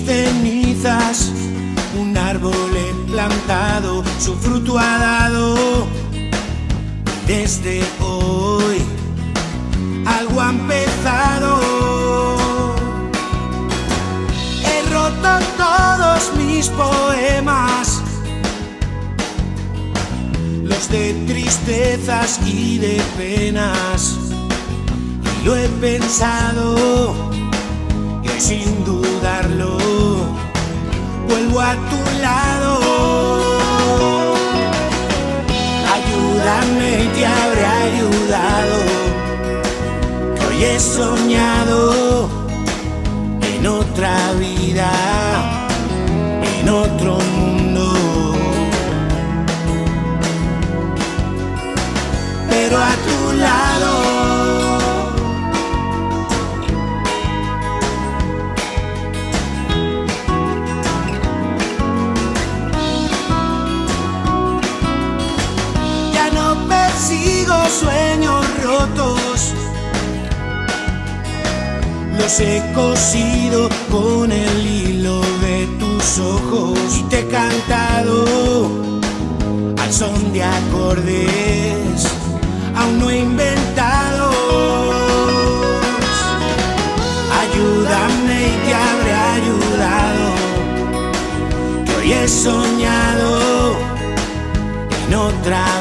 cenizas un árbol he plantado, su fruto ha dado. Desde hoy algo ha empezado. He roto todos mis poemas, los de tristezas y de penas, y lo he pensado, y hoy sin dudarlo vuelvo a tu lado. Ayúdame y te habré ayudado, que hoy he soñado en otra vida, en otro mundo, pero a tu lado. Persigo sueños rotos, los he cosido con el hilo de tus ojos y te he cantado al son de acordes, aún no he inventado. Ayúdame y te habré ayudado, que hoy he soñado en otra